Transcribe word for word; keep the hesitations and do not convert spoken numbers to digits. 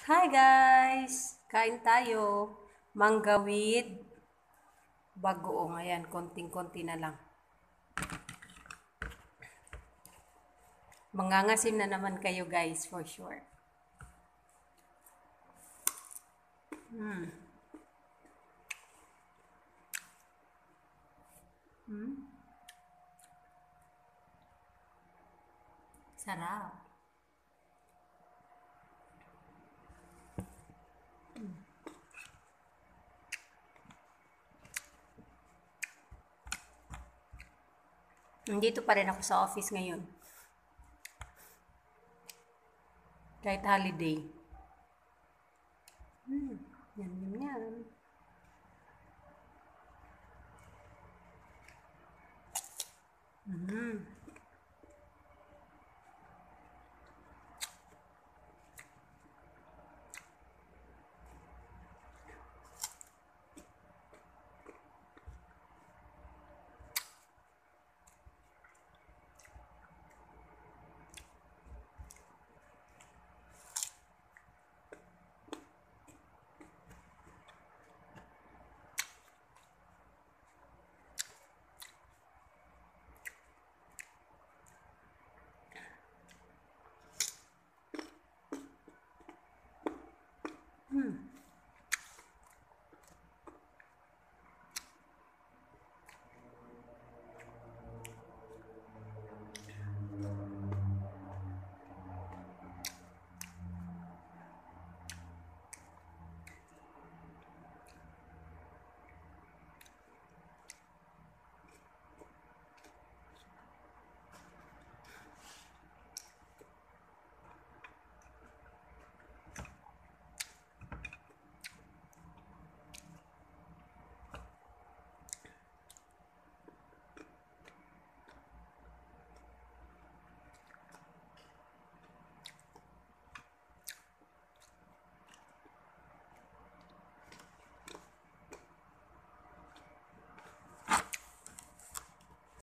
Hi guys! Kain tayo. Mangga with bagoong. Ayan, konting-konti na lang. Mangangasim na naman kayo guys, for sure. Mm. Mm. Sarap. Nandito pa rin ako sa office ngayon. Kahit holiday. Mm. Yan, yan, yan. Mm.